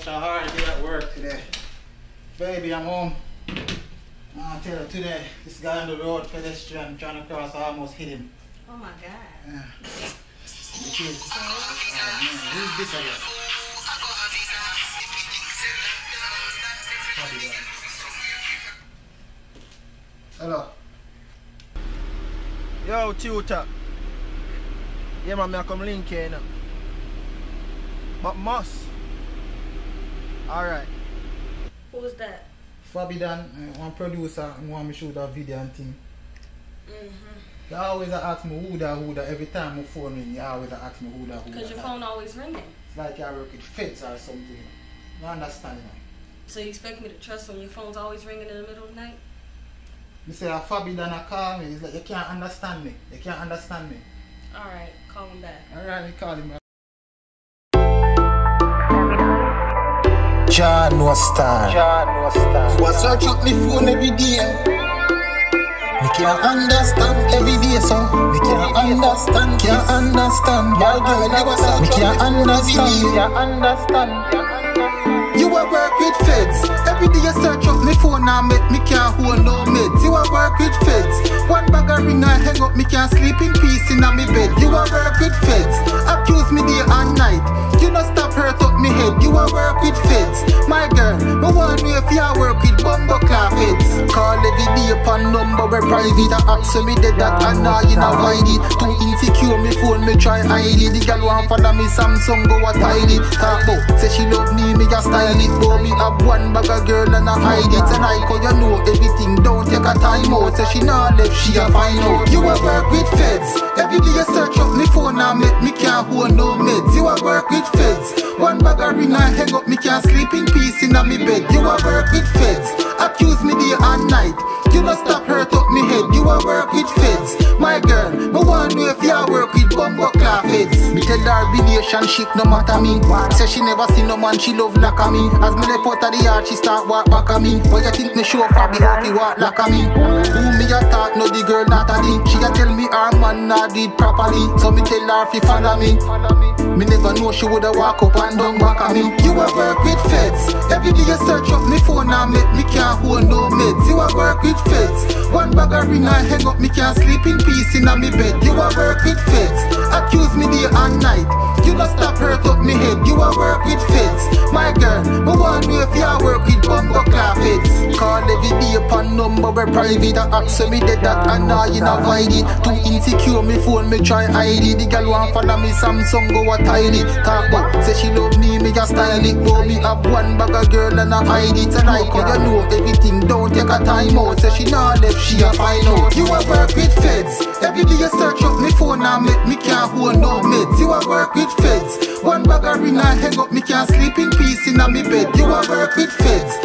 such a hard day at work today. Baby, I'm home. I'll tell you today, this guy on the road, pedestrian, trying to cross, I almost hit him. Oh my God. Yeah. The kids. Oh man, who's this again? Hello. Yo, tutor. Yeah, man, I come link here now. But must. Alright. Who's that? Fabidan, one producer, and want me shoot a video and thing. You always ask me who that every time I phone in, you always ask me who that. Because your phone always ringing. It's like you work with feds or something. You understand? So you expect me to trust when your phone's always ringing in the middle of the night? You say a Fabidan call me, it's like you can't understand me. You can't understand me. Alright, call him back. Alright, you call him. John was star. You a search up me phone every day. Me can't understand every day, so me can't understand. My girl, you a search me can't understand. You a work with feds. Every day you search up me phone and make me can't hold no meds. You a work with feds. One bag of ring and hang up, me can't sleep in peace in my bed. You a work with feds. Accuse me day and night. You no stop hurt up me head. You a work with feds. My girl, me want know if you a work with bumbo claw feds. Call every day upon number where private. I ask me dead that and now you know hide it. Too insecure me phone me try hide it. The girl want follow me Samsung go a hide it. Talk about say she love me a style it. But me have one bag of girl and I hide it. And I call you know everything. Don't take a time out. Say she not left she a find out. You a work with feds. Every day you search up me phone and make me can't hold no meds. You a work with feds. One bag of ring and hang up, me can't sleep in peace in my bed. You a work with feds. Accuse me day and night. You no stop hurt up me head. You a work with feds. My girl, me want know if you a work with bumbo claw feds. Me tell her relationship no matter me. Say she never see no man she love like a me. As me left out of the yard she start walk back at me. But you think me show for the hope he walk like a me. Who me a talk no the girl not a thing. She a tell me her man not did properly. So me tell her fi follow me. Me never know she woulda walk up and down back at me. You a work with feds. Every day you search up me phone and make me can't hold no meds. You a work with feds. One bag of ring and hang up, me can't sleep in peace in my bed. You a work with feds. Accuse me day and night. You no stop hurt up me head. You a work with feds. My girl, me want know if you a work with bumbo claw feds. Call every day upon number where private. I ask me dead that and now you know hide it. Too insecure me phone me try hide it. The girl want follow me Samsung go a hide it. Talk about say she love me a style it. But me have one bag of girl and I hide it. And I call you know everything. Don't take a time out. Say she not left she a find out. You a work with feds. Every day you search up me phone and make me can't hold no meds. You a work with feds. One bag of ring and hang up, me can't sleep in peace in my bed. You a work with feds.